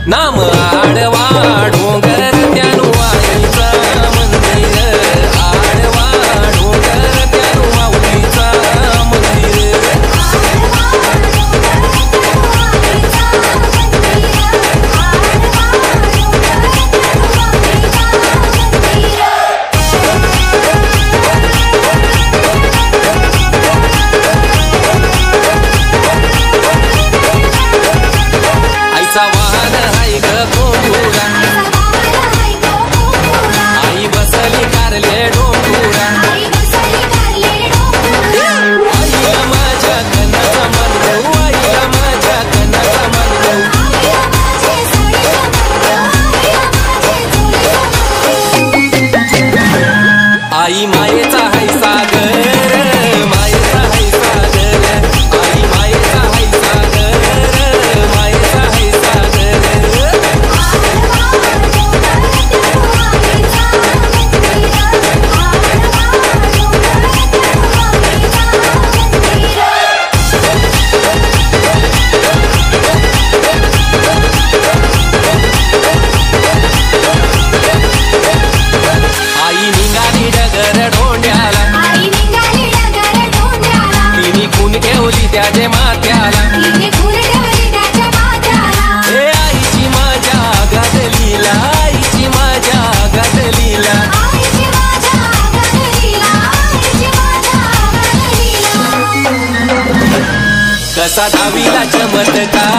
नाम आडवा डोंगर त्यानु आईचा मंदिर, आडवा डोंगर त्यानु माऊलीचा मंदिर. आईचा वाहन हाय ग घोंगुरा, आई बसली कारले डोंगुरा, आईला माझ्या कनाचा मनगू, आईला माझ्या कनाचा मनगू. आई मायेचा हाय सागर, मायेचा हाय सागर, आई मायेचा हाय सागर, मायेचा हाय सागर. आई निघाली डगर ढोंड्याला, तिने खून ठेवली त्याचे माथ्याला. हे आईची माझ्या गादलीला, आईची माझ्या गादलीला. कसा धावीला चमत्कार,